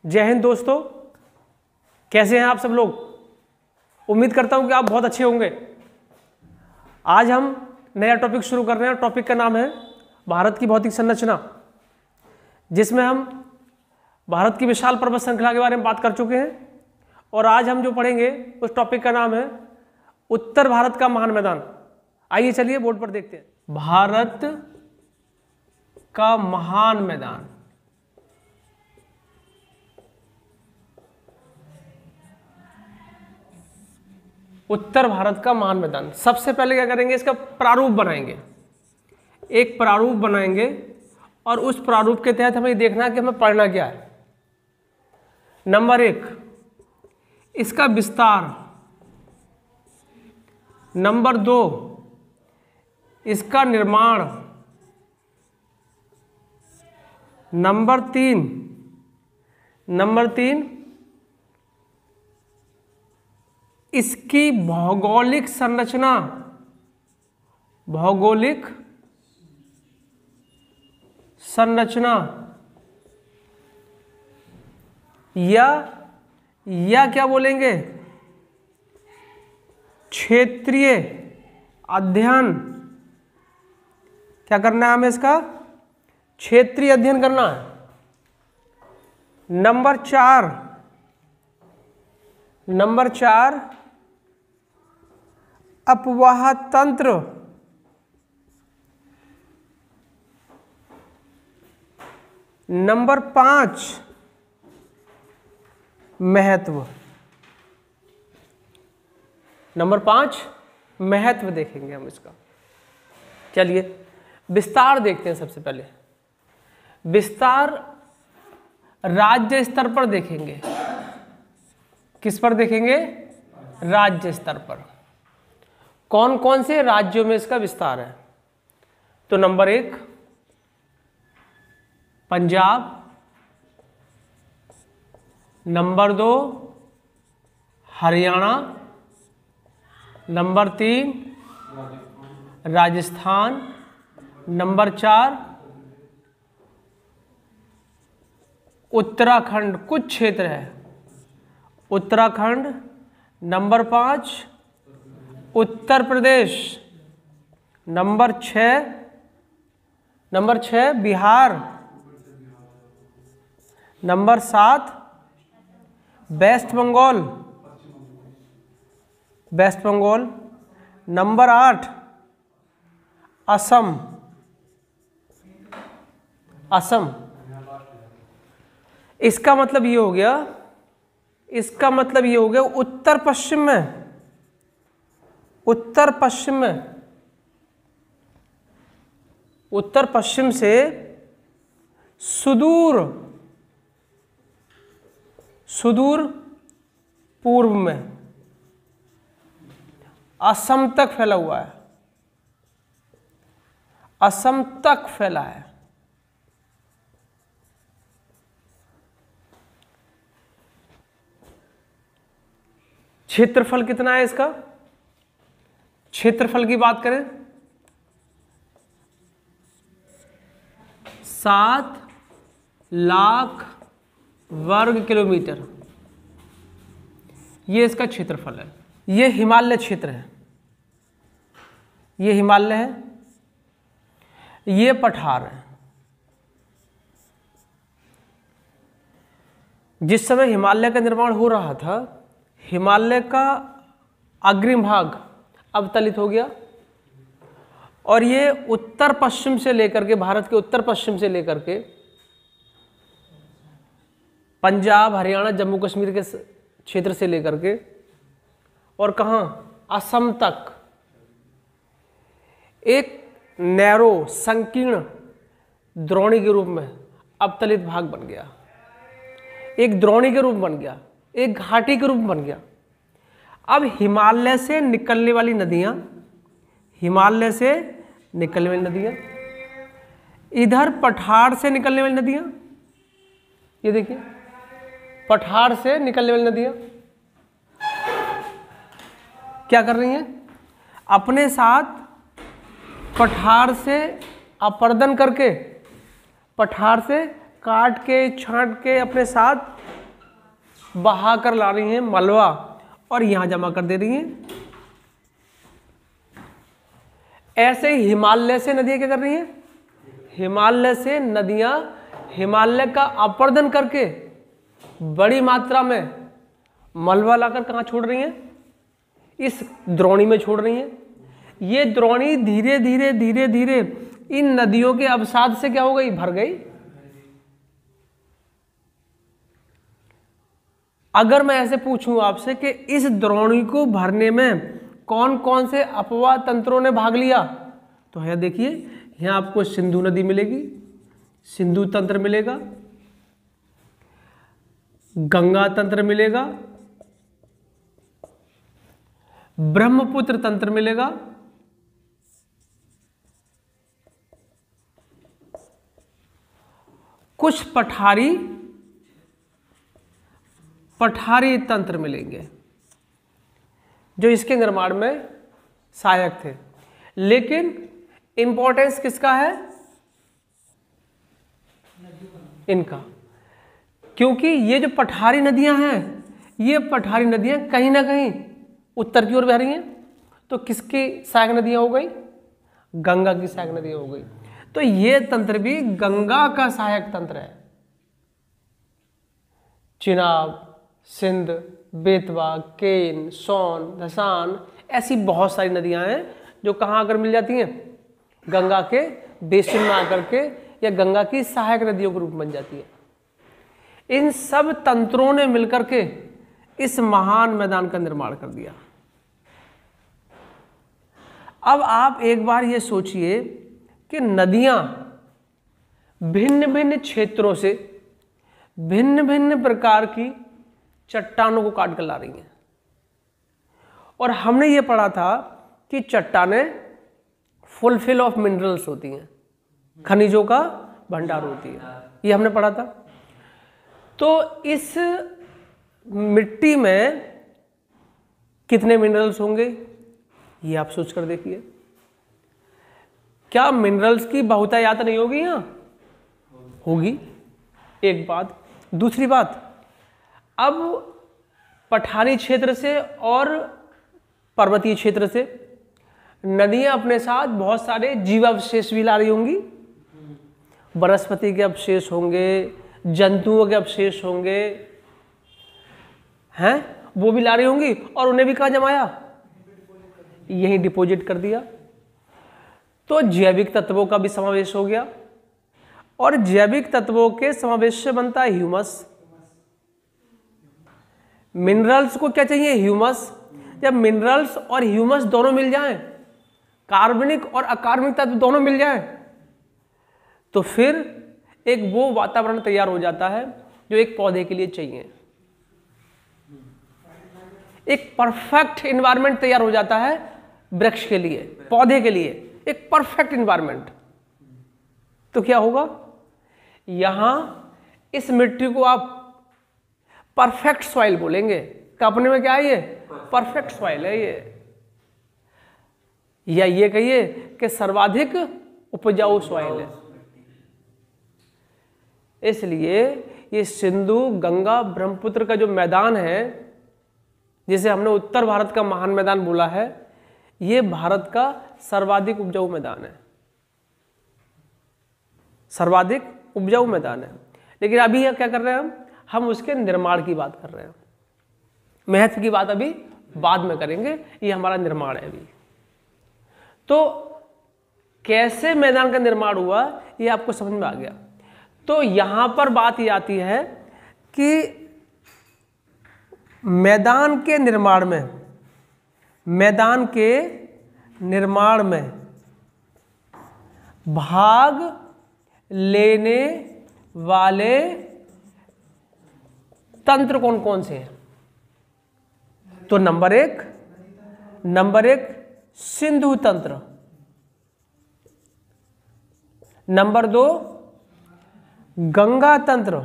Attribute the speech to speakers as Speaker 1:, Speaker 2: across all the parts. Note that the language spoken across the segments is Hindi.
Speaker 1: जय हिंद दोस्तों, कैसे हैं आप सब लोग। उम्मीद करता हूं कि आप बहुत अच्छे होंगे। आज हम नया टॉपिक शुरू कर रहे हैं। टॉपिक का नाम है भारत की भौतिक संरचना, जिसमें हम भारत की विशाल पर्वत श्रृंखला के बारे में बात कर चुके हैं। और आज हम जो पढ़ेंगे उस टॉपिक का नाम है उत्तर भारत का महान मैदान। आइए चलिए बोर्ड पर देखते हैं। भारत का महान मैदान। उत्तर भारत का महान मैदान। सबसे पहले क्या करेंगे, इसका प्रारूप बनाएंगे। एक प्रारूप बनाएंगे और उस प्रारूप के तहत हमें देखना है कि हमें पढ़ना क्या है। नंबर 1, इसका विस्तार। नंबर 2, इसका निर्माण। नंबर 3 इसकी भौगोलिक संरचना। भौगोलिक संरचना या क्या बोलेंगे, क्षेत्रीय अध्ययन। क्या करना है हमें, इसका क्षेत्रीय अध्ययन करना है। नंबर 4 अपवाह तंत्र। नंबर 5 महत्व। नंबर 5 महत्व देखेंगे हम इसका। चलिए विस्तार देखते हैं। सबसे पहले विस्तार राज्य स्तर पर देखेंगे। किस पर देखेंगे, राज्य स्तर पर। कौन कौन से राज्यों में इसका विस्तार है। तो number 1 Punjab. Number 2 Haryana. Number 3 Rajasthan. Number 4 Uttarakhand, कुछ क्षेत्र है Uttarakhand. Number 5 Uttar Pradesh. Number 6 Bihar. Number 7 West Bengal. Number 8 Assam. इसका मतलब ये हो गया, उत्तर पश्चिम से सुदूर पूर्व में असम तक फैला हुआ है। असम तक फैला है। क्षेत्रफल कितना है इसका। क्षेत्रफल की बात करें 7 लाख वर्ग किलोमीटर, ये इसका क्षेत्रफल है। ये हिमालय क्षेत्र है, ये हिमालय है, ये पठार है। जिस समय हिमालय का निर्माण हो रहा था, हिमालय का अग्रिम भाग अवतलित हो गया और ये उत्तर पश्चिम से लेकर के, भारत के उत्तर पश्चिम से लेकर के पंजाब, हरियाणा, जम्मू कश्मीर के क्षेत्र से लेकर के और कहाँ, असम तक एक नैरो, संकीर्ण द्रोणी के रूप में अवतलित भाग बन गया। एक द्रोणी के रूप बन गया, एक घाटी के रूप बन गया। अब हिमालय से निकलने वाली नदियां, इधर पठार से निकलने वाली नदियां, ये देखिए पठार से निकलने वाली नदियां क्या कर रही हैं, अपने साथ पठार से अपरदन करके, पठार से काट के छांट के अपने साथ बहा कर ला रही हैं मलबा और यहां जमा कर दे रही हैं। ऐसे ही हिमालय से नदियां क्या कर रही हैं, हिमालय से नदियां हिमालय का अपर्दन करके बड़ी मात्रा में मलबा लाकर कहां छोड़ रही हैं, इस द्रोणी में छोड़ रही हैं। ये द्रोणी धीरे धीरे धीरे धीरे इन नदियों के अवसाद से क्या हो गई, भर गई। अगर मैं ऐसे पूछूं आपसे कि इस द्रोणी को भरने में कौन कौन से अपवाह तंत्रों ने भाग लिया, तो यह देखिए, यहां आपको सिंधु नदी मिलेगी, सिंधु तंत्र मिलेगा, गंगा तंत्र मिलेगा, ब्रह्मपुत्र तंत्र मिलेगा, कुछ पठारी तंत्र मिलेंगे जो इसके निर्माण में सहायक थे। लेकिन इंपॉर्टेंस किसका है, इनका, क्योंकि ये जो पठारी नदियां हैं, ये पठारी नदियां कहीं ना कहीं उत्तर की ओर बह रही हैं। तो किसकी सहायक नदियां हो गई, गंगा की सहायक नदियां हो गई। तो ये तंत्र भी गंगा का सहायक तंत्र है। चिनाब, सिंध, बेतवा, केन, सोन, धसान, ऐसी बहुत सारी नदियां हैं जो कहां आकर मिल जाती हैं, गंगा के बेसिन में आकर के या गंगा की सहायक नदियों के रूप में बन जाती है। इन सब तंत्रों ने मिलकर के इस महान मैदान का निर्माण कर दिया। अब आप एक बार ये सोचिए कि नदियां भिन्न भिन्न क्षेत्रों से भिन्न भिन्न प्रकार की चट्टानों को काट कर ला रही हैं। और हमने ये पढ़ा था कि चट्टानें फुलफिल ऑफ मिनरल्स होती हैं, खनिजों का भंडार होती है, ये हमने पढ़ा था। तो इस मिट्टी में कितने मिनरल्स होंगे, ये आप सोच कर देखिए। क्या मिनरल्स की बहुतायत नहीं होगी यहां, होगी, एक बात। दूसरी बात, अब पठारी क्षेत्र से और पर्वतीय क्षेत्र से नदियां अपने साथ बहुत सारे जीवावशेष भी ला रही होंगी, वनस्पति के अवशेष होंगे, जंतुओं के अवशेष होंगे, हैं, वो भी ला रही होंगी, और उन्हें भी कहां जमाया, यहीं डिपॉजिट कर दिया। तो जैविक तत्वों का भी समावेश हो गया, और जैविक तत्वों के समावेश से बनता है ह्यूमस। मिनरल्स को क्या चाहिए, ह्यूमस। जब मिनरल्स और ह्यूमस दोनों मिल जाएं, कार्बनिक और अकार्बनिक तत्व दोनों मिल जाएं, तो फिर एक वो वातावरण तैयार हो जाता है जो एक पौधे के लिए चाहिए। एक परफेक्ट एनवायरनमेंट तैयार हो जाता है वृक्ष के लिए, पौधे के लिए, एक परफेक्ट एनवायरनमेंट। तो क्या होगा, यहां इस मिट्टी को आप परफेक्ट सॉइल बोलेंगे। अपने में क्या है, ये परफेक्ट सॉइल है ये, या ये कहिए कि सर्वाधिक उपजाऊ सॉइल है। इसलिए ये सिंधु, गंगा, ब्रह्मपुत्र का जो मैदान है, जिसे हमने उत्तर भारत का महान मैदान बोला है, ये भारत का सर्वाधिक उपजाऊ मैदान है, सर्वाधिक उपजाऊ मैदान है। लेकिन अभी क्या कर रहे हैं हम उसके निर्माण की बात कर रहे हैं। महत्व की बात अभी बाद में करेंगे, ये हमारा निर्माण है अभी। तो कैसे मैदान का निर्माण हुआ, ये आपको समझ में आ गया। तो यहां पर बात ये आती है कि मैदान के निर्माण में भाग लेने वाले तंत्र कौन कौन से हैं। तो नंबर एक सिंधु तंत्र, नंबर 2 गंगा तंत्र,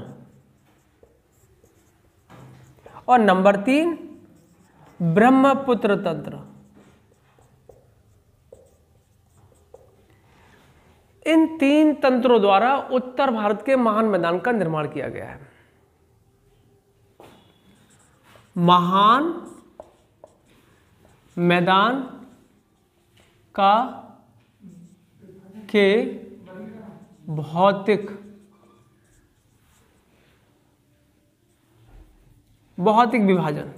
Speaker 1: और नंबर 3 ब्रह्मपुत्र तंत्र। इन 3 तंत्रों द्वारा उत्तर भारत के महान मैदान का निर्माण किया गया है। महान मैदान का के भौतिक विभाजन।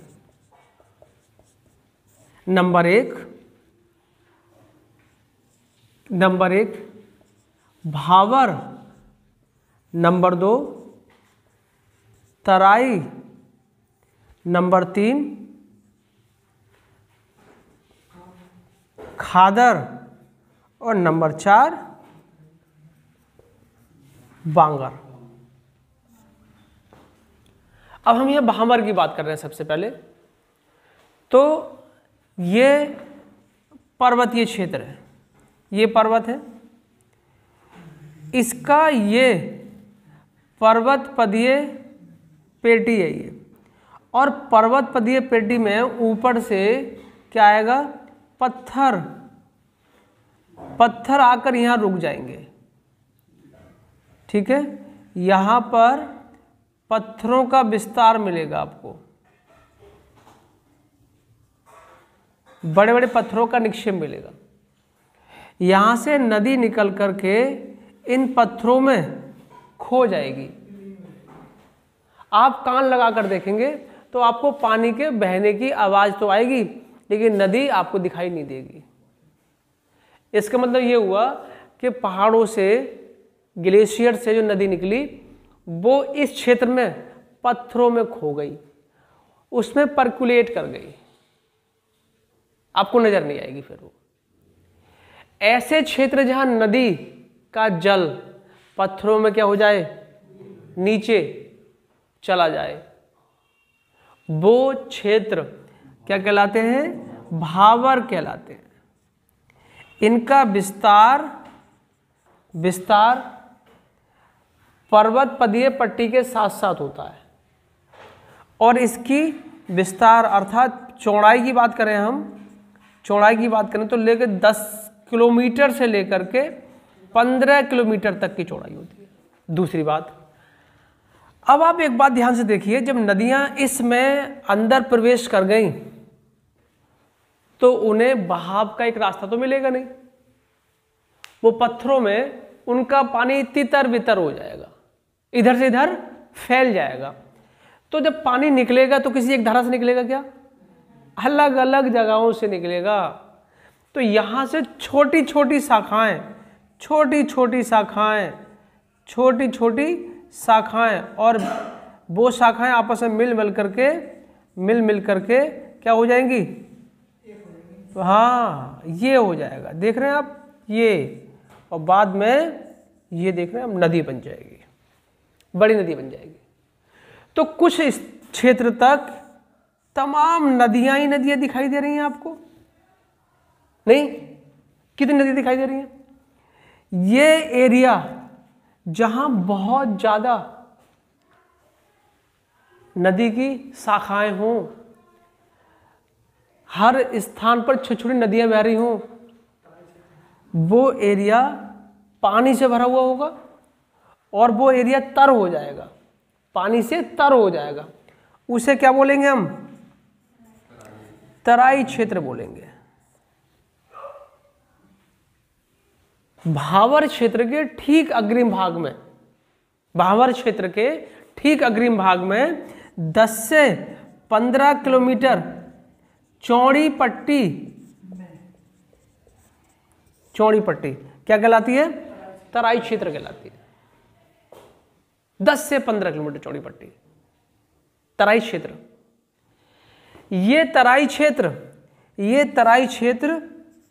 Speaker 1: नंबर एक भावर, नंबर 2 तराई, नंबर 3 खादर और नंबर 4 बांगर। अब हम यह भावर की बात कर रहे हैं। सबसे पहले तो ये पर्वतीय क्षेत्र है, ये पर्वत है, इसका ये पर्वत पदीय पेटी है ये, और पर्वत पदीय पेटी में ऊपर से क्या आएगा, पत्थर आकर यहाँ रुक जाएंगे। ठीक है, यहाँ पर पत्थरों का विस्तार मिलेगा आपको, बड़े बड़े पत्थरों का निक्षेप मिलेगा। यहाँ से नदी निकल करके इन पत्थरों में खो जाएगी। आप कान लगा कर देखेंगे तो आपको पानी के बहने की आवाज़ तो आएगी, लेकिन नदी आपको दिखाई नहीं देगी। इसका मतलब ये हुआ कि पहाड़ों से, ग्लेशियर से जो नदी निकली वो इस क्षेत्र में पत्थरों में खो गई, उसमें पर्कुलेट कर गई, आपको नजर नहीं आएगी। फिर वो ऐसे क्षेत्र जहां नदी का जल पत्थरों में क्या हो जाए, नीचे चला जाए, वो क्षेत्र क्या कहलाते हैं, भावर कहलाते हैं। इनका विस्तार पर्वत पदीय पट्टी के साथ साथ होता है, और इसकी विस्तार अर्थात चौड़ाई की बात करें, हम चौड़ाई की बात करें तो लेकर 10 किलोमीटर से लेकर के 15 किलोमीटर तक की चौड़ाई होती है। दूसरी बात, अब आप एक बात ध्यान से देखिए, जब नदियां इसमें अंदर प्रवेश कर गई तो उन्हें बहाव का एक रास्ता तो मिलेगा नहीं, वो पत्थरों में उनका पानी तितर बितर हो जाएगा, इधर से इधर फैल जाएगा। तो जब पानी निकलेगा तो किसी एक धारा से निकलेगा क्या, अलग अलग जगहों से निकलेगा। तो यहाँ से छोटी छोटी शाखाएं और वो शाखाएं आपस में मिल मिल करके क्या हो जाएंगी, तो हाँ ये हो जाएगा, देख रहे हैं आप ये, और बाद में ये देख रहे हैं हम, नदी बन जाएगी, बड़ी नदी बन जाएगी। तो कुछ इस क्षेत्र तक तमाम नदियां ही नदियां दिखाई दे रही हैं आपको, नहीं? कितनी नदी दिखाई दे रही हैं? ये एरिया जहां बहुत ज्यादा नदी की शाखाएं हों, हर स्थान पर छोटी छोटी नदियां बह रही हों, वो एरिया पानी से भरा हुआ होगा और वो एरिया तर हो जाएगा, पानी से तर हो जाएगा। उसे क्या बोलेंगे हम, तराई क्षेत्र बोलेंगे। भावर क्षेत्र के ठीक अग्रिम भाग में, भावर क्षेत्र के ठीक अग्रिम भाग में 10 से 15 किलोमीटर चौड़ी पट्टी क्या कहलाती है, तराई क्षेत्र कहलाती है। 10 से 15 किलोमीटर चौड़ी पट्टी, तराई क्षेत्र। ये तराई क्षेत्र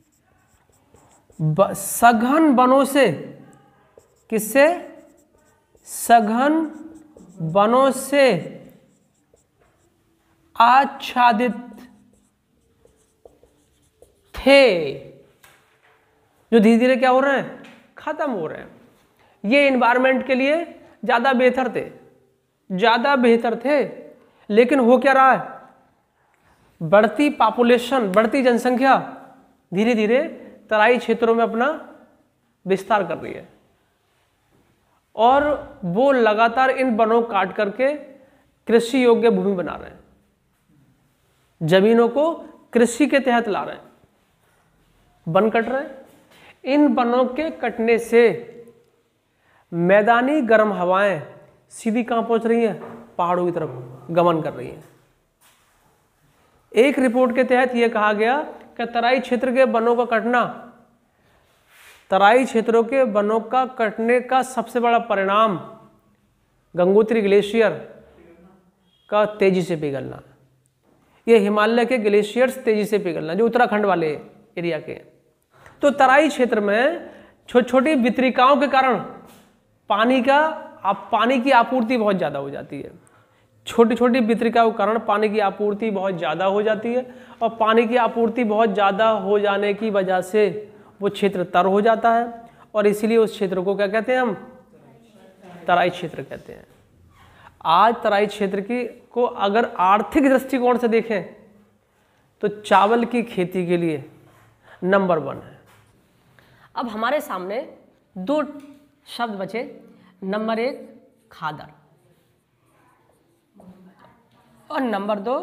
Speaker 1: सघन वनों से, किससे, सघन वनों से आच्छादित थे, जो धीरे धीरे क्या हो रहे हैं, खत्म हो रहे हैं। ये एनवायरनमेंट के लिए ज्यादा बेहतर थे, लेकिन हो क्या रहा है, बढ़ती पॉपुलेशन, बढ़ती जनसंख्या धीरे धीरे तराई क्षेत्रों में अपना विस्तार कर रही है और वो लगातार इन वनों को काट करके कृषि योग्य भूमि बना रहे हैं, जमीनों को कृषि के तहत ला रहे हैं, वन कट रहे हैं। इन वनों के कटने से मैदानी गर्म हवाएं सीधी कहां पहुंच रही हैं? पहाड़ों की तरफ गमन कर रही हैं। एक रिपोर्ट के तहत यह कहा गया कि तराई क्षेत्र के वनों का कटना, तराई क्षेत्रों के वनों का कटने का सबसे बड़ा परिणाम गंगोत्री ग्लेशियर का तेजी से पिघलना। ये हिमालय के ग्लेशियर्स तेजी से पिघलना जो उत्तराखंड वाले एरिया के। तो तराई क्षेत्र में छोटी छोटी वितरिकाओं के कारण पानी की आपूर्ति बहुत ज़्यादा हो जाती है। छोटी छोटी वितरिकाओं के कारण पानी की आपूर्ति बहुत ज़्यादा हो जाती है और पानी की आपूर्ति बहुत ज़्यादा हो जाने की वजह से वो क्षेत्र तर हो जाता है और इसीलिए उस क्षेत्र को क्या कहते हैं? हम तराई क्षेत्र कहते हैं। आज तराई क्षेत्र को अगर आर्थिक दृष्टिकोण से देखें तो चावल की खेती के लिए नंबर 1 है।
Speaker 2: अब हमारे सामने 2 शब्द बचे, नंबर 1 खादर और नंबर 2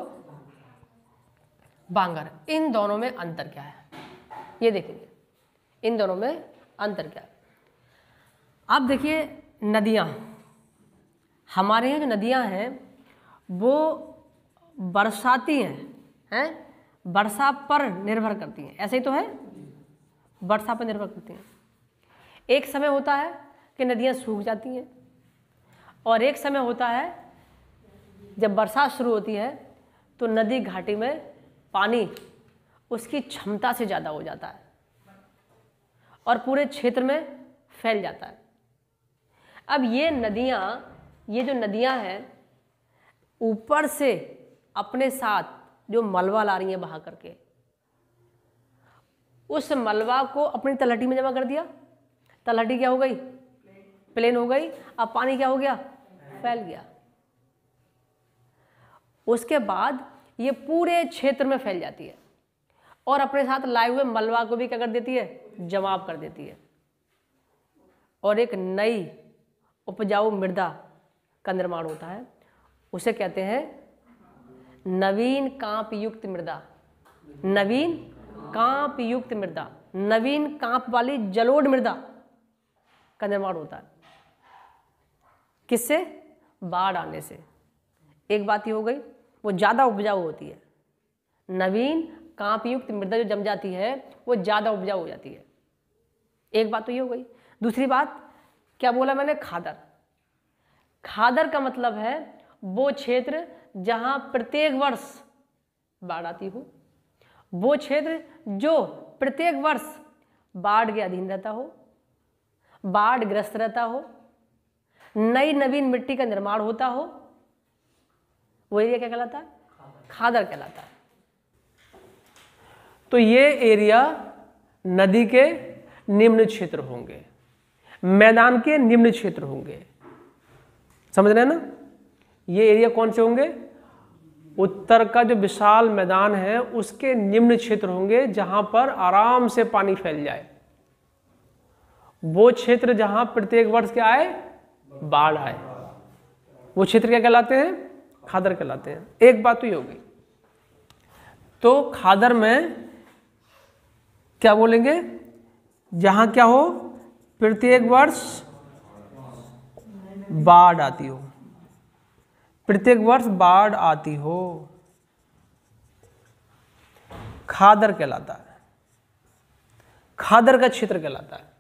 Speaker 2: बांगर। इन दोनों में अंतर क्या है ये देखेंगे, इन दोनों में अंतर क्या है। अब देखिए नदियाँ, हमारे यहाँ जो नदियाँ हैं वो बरसाती हैं, वर्षा पर निर्भर करती हैं, ऐसे ही तो है, वर्षा पर निर्भर करती हैं। एक समय होता है कि नदियाँ सूख जाती हैं और एक समय होता है जब बरसात शुरू होती है तो नदी घाटी में पानी उसकी क्षमता से ज़्यादा हो जाता है और पूरे क्षेत्र में फैल जाता है। अब ये जो नदियाँ हैं ऊपर से अपने साथ जो मलबा ला रही हैं बहा करके, उस मलबा को अपनी तलहटी में जमा कर दिया, तलहटी क्या हो गई? प्लेन हो गई। अब पानी क्या हो गया? फैल गया। उसके बाद ये पूरे क्षेत्र में फैल जाती है और अपने साथ लाए हुए मलबा को भी क्या कर देती है? जमाव कर देती है और एक नई उपजाऊ मृदा का निर्माण होता है। उसे कहते हैं नवीन कांप युक्त मृदा, नवीन कांप युक्त मृदा, नवीन कांप वाली जलोढ़ मृदा का निर्माण होता है। किससे? बाढ़ आने से। एक बात ही हो गई, वो ज़्यादा उपजाऊ होती है। नवीन कांप युक्त मृदा जो जम जाती है वो ज़्यादा उपजाऊ हो जाती है। एक बात तो ये हो गई। दूसरी बात क्या बोला मैंने? खादर। खादर का मतलब है वो क्षेत्र जहाँ प्रत्येक वर्ष बाढ़ आती हो, वो क्षेत्र जो प्रत्येक वर्ष बाढ़ के अधीन रहता हो, बाढ़ ग्रस्त रहता हो, नई नवीन मिट्टी का निर्माण होता हो, वो एरिया क्या कहलाता है? खादर कहलाता है।
Speaker 1: तो ये एरिया नदी के निम्न क्षेत्र होंगे, मैदान के निम्न क्षेत्र होंगे, समझ रहे हैं ना? ये एरिया कौन से होंगे? उत्तर का जो विशाल मैदान है उसके निम्न क्षेत्र होंगे जहां पर आराम से पानी फैल जाए। वो क्षेत्र जहां प्रत्येक वर्ष क्या आए? बाढ़ आए, वो क्षेत्र क्या कहलाते हैं? खादर कहलाते हैं। एक बात तो ये होगी। तो खादर में क्या बोलेंगे? जहां क्या हो? प्रत्येक वर्ष बाढ़ आती हो, प्रत्येक वर्ष बाढ़ आती हो, खादर कहलाता है, खादर का क्षेत्र कहलाता है।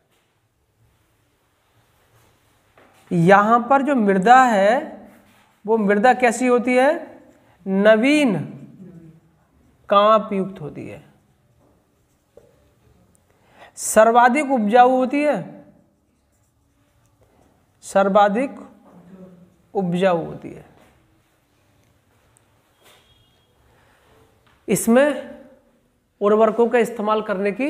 Speaker 1: यहां पर जो मृदा है वो मृदा कैसी होती है? नवीन कांप युक्त होती है, सर्वाधिक उपजाऊ होती है, सर्वाधिक उपजाऊ होती है। इसमें उर्वरकों का इस्तेमाल करने की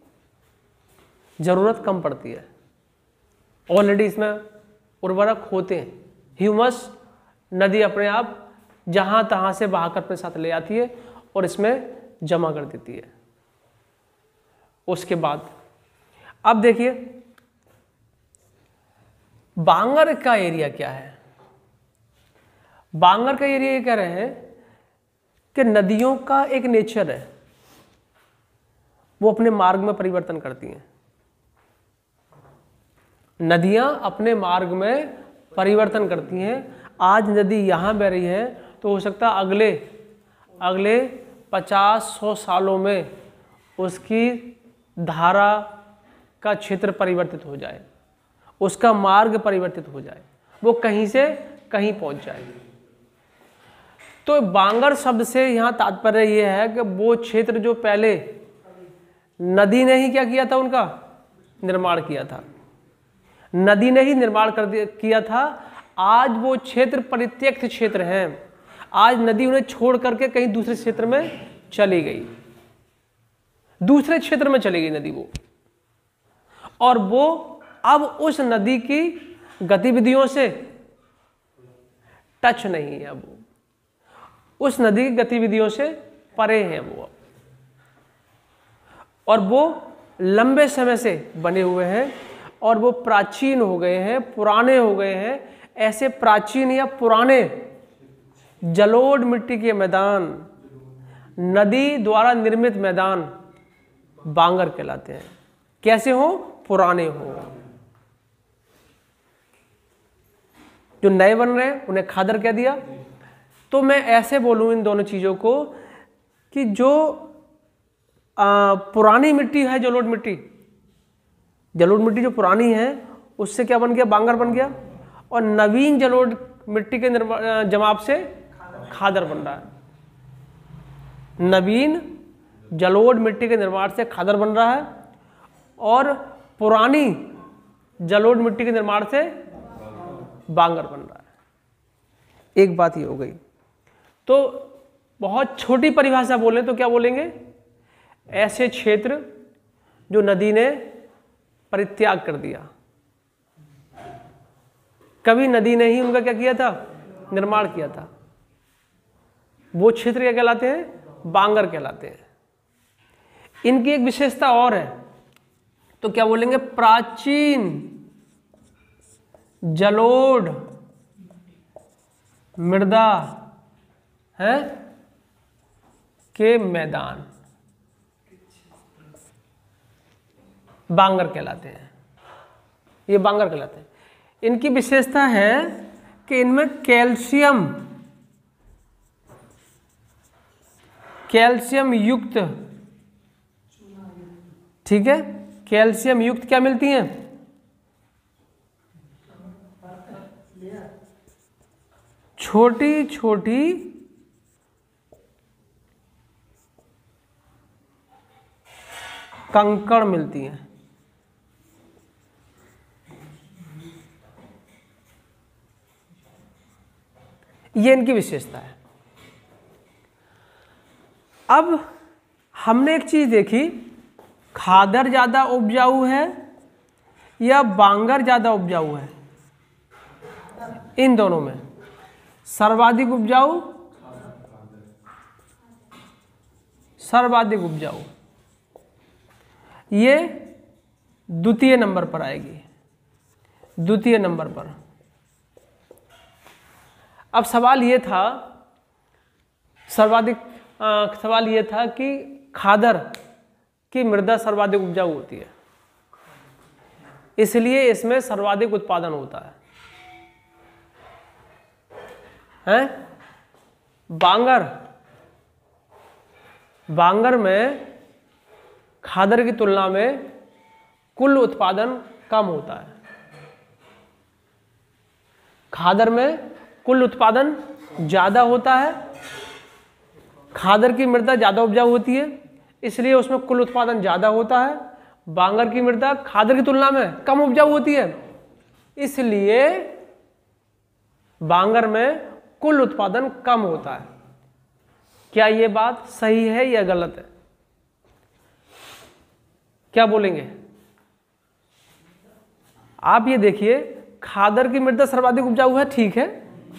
Speaker 1: जरूरत कम पड़ती है। ऑलरेडी इसमें उर्वरक होते हैं। ह्यूमस नदी अपने आप जहां तहां से बहाकर अपने साथ ले आती है और इसमें जमा कर देती है। उसके बाद अब देखिए बांगर का एरिया क्या है? बांगर का एरिया ये कह रहे हैं कि नदियों का एक नेचर है, वो अपने मार्ग में परिवर्तन करती हैं। नदियां अपने मार्ग में परिवर्तन करती हैं। आज नदी यहाँ बह रही है तो हो सकता है अगले 50-100 सालों में उसकी धारा का क्षेत्र परिवर्तित हो जाए, उसका मार्ग परिवर्तित हो जाए, वो कहीं से कहीं पहुंच जाए। तो बांगर शब्द से यहाँ तात्पर्य ये है कि वो क्षेत्र जो पहले नदी ने ही क्या किया था, उनका निर्माण किया था, नदी ने ही निर्माण किया था। आज वो क्षेत्र परित्यक्त क्षेत्र हैं। आज नदी उन्हें छोड़ करके कहीं दूसरे क्षेत्र में चली गई, दूसरे क्षेत्र में चली गई नदी वो, और वो अब उस नदी की गतिविधियों से टच नहीं है, वो उस नदी की गतिविधियों से परे हैं वो, और वो लंबे समय से बने हुए हैं और वो प्राचीन हो गए हैं, पुराने हो गए हैं। ऐसे प्राचीन या पुराने जलोढ़ मिट्टी के मैदान, नदी द्वारा निर्मित मैदान बांगर कहलाते हैं। कैसे हो? पुराने हो। जो नए बन रहे हैं उन्हें खादर कह दिया। तो मैं ऐसे बोलूं इन दोनों चीजों को कि जो पुरानी मिट्टी है, जलोढ़ मिट्टी जो पुरानी है उससे क्या बन गया? बांगर बन गया। और नवीन जलोढ़ मिट्टी के जमाव से खादर बन रहा है। नवीन जलोढ़ मिट्टी के निर्माण से खादर बन रहा है और पुरानी जलोढ़ मिट्टी के निर्माण से बांगर बन रहा है। एक बात ये हो गई। तो बहुत छोटी परिभाषा बोले तो क्या बोलेंगे? ऐसे क्षेत्र जो नदी ने परित्याग कर दिया, कभी नदी ने ही उनका क्या किया था? निर्माण किया था। वो क्षेत्र क्या कहलाते हैं? बांगर कहलाते हैं। इनकी एक विशेषता और है, तो क्या बोलेंगे? प्राचीन जलोढ़ मृदा है के मैदान बांगर कहलाते हैं। ये बांगर कहलाते हैं। इनकी विशेषता है कि इनमें कैल्शियम युक्त, ठीक है, कैल्शियम युक्त क्या मिलती हैं? छोटी छोटी कंकड़ मिलती हैं। ये इनकी विशेषता है। अब हमने एक चीज देखी, खादर ज्यादा उपजाऊ है या बांगर ज्यादा उपजाऊ है? इन दोनों में सर्वाधिक उपजाऊ, सर्वाधिक उपजाऊ ये द्वितीय नंबर पर आएगी, द्वितीय नंबर पर। अब सवाल ये था, सवाल ये था कि खादर की मृदा सर्वाधिक उपजाऊ होती है, इसलिए इसमें सर्वाधिक उत्पादन होता है। बांगर में खादर की तुलना में कुल उत्पादन कम होता है। खादर में कुल उत्पादन ज्यादा होता है। खादर की मृदा ज्यादा उपजाऊ होती है, इसलिए उसमें कुल उत्पादन ज्यादा होता है। बांगर की मृदा खादर की तुलना में कम उपजाऊ होती है, इसलिए बांगर में कुल उत्पादन कम होता है। क्या ये बात सही है या गलत है? क्या बोलेंगे आप? ये देखिए, खादर की मृदा सर्वाधिक उपजाऊ है, ठीक है,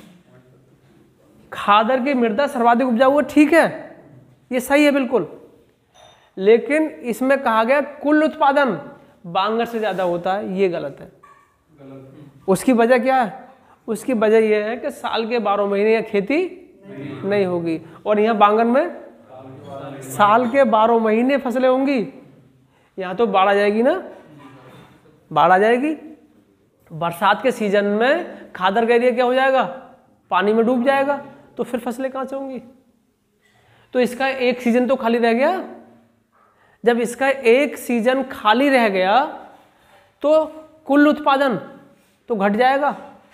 Speaker 1: खादर की मृदा सर्वाधिक उपजाऊ है, ठीक है, ये सही है बिल्कुल। लेकिन इसमें कहा गया कुल उत्पादन बांगर से ज्यादा होता है, ये गलत है। उसकी वजह क्या है? उसकी वजह यह है कि साल के 12 महीने यहाँ खेती नहीं होगी, और यहाँ बांगन में साल के 12 महीने फसलें होंगी। यहाँ तो बाढ़ आ जाएगी ना, बाढ़ आ जाएगी। बरसात के सीजन में खादर का एरिया क्या हो जाएगा? पानी में डूब जाएगा, तो फिर फसलें कहाँ से होंगी? तो इसका एक सीजन तो खाली रह गया। जब इसका एक सीजन खाली रह गया तो कुल उत्पादन तो घट जाएगा,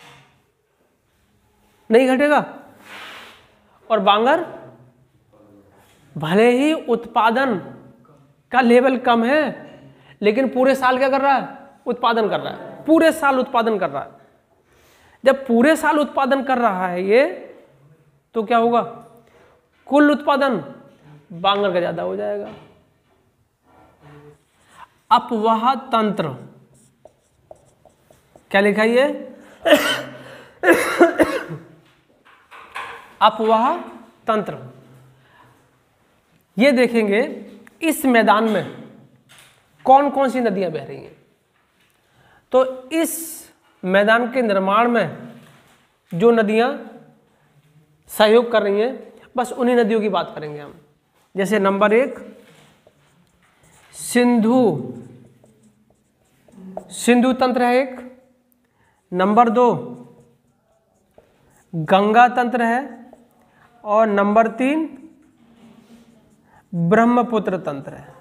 Speaker 1: नहीं घटेगा। और बांगर भले ही उत्पादन का लेवल कम है, लेकिन पूरे साल क्या कर रहा है? उत्पादन कर रहा है, पूरे साल उत्पादन कर रहा है। जब पूरे साल उत्पादन कर रहा है ये, तो क्या होगा? कुल उत्पादन बांगर का ज्यादा हो जाएगा। अपवाह तंत्र, क्या लिखा है ये? अपवाह तंत्र। ये देखेंगे इस मैदान में कौन कौन सी नदियां बह रही हैं। तो इस मैदान के निर्माण में जो नदियां सहयोग कर रही हैं, बस उन्हीं नदियों की बात करेंगे हम। जैसे नंबर 1 सिंधु तंत्र है एक, नंबर 2 गंगा तंत्र है, और नंबर 3 ब्रह्मपुत्र तंत्र है।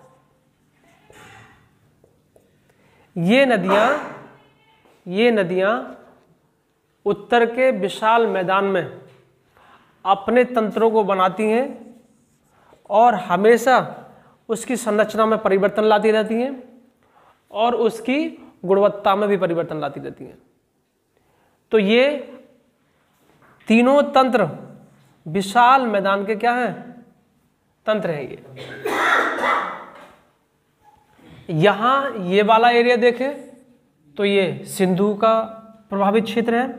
Speaker 1: ये नदियां उत्तर के विशाल मैदान में अपने तंत्रों को बनाती हैं और हमेशा उसकी संरचना में परिवर्तन लाती रहती हैं और उसकी गुणवत्ता में भी परिवर्तन लाती रहती हैं। तो ये तीनों तंत्र विशाल मैदान के क्या हैं? तंत्र हैं ये। यहां ये वाला एरिया देखें तो ये सिंधु का प्रभावित क्षेत्र है।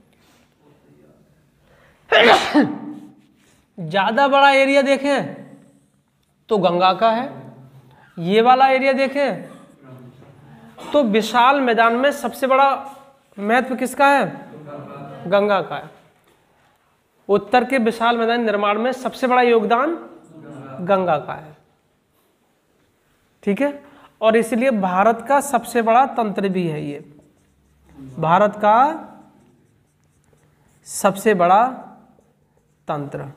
Speaker 1: ज्यादा बड़ा एरिया देखें तो गंगा का है। ये वाला एरिया देखें तो विशाल मैदान में सबसे बड़ा महत्व किसका है? गंगा का है। उत्तर के विशाल मैदान निर्माण में सबसे बड़ा योगदान गंगा का है। ठीक है, और इसलिए भारत का सबसे बड़ा तंत्र भी है ये। भारत का सबसे बड़ा तंत्र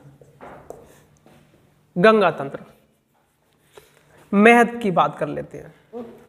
Speaker 1: गंगा तंत्र। महत्व की बात कर लेते हैं।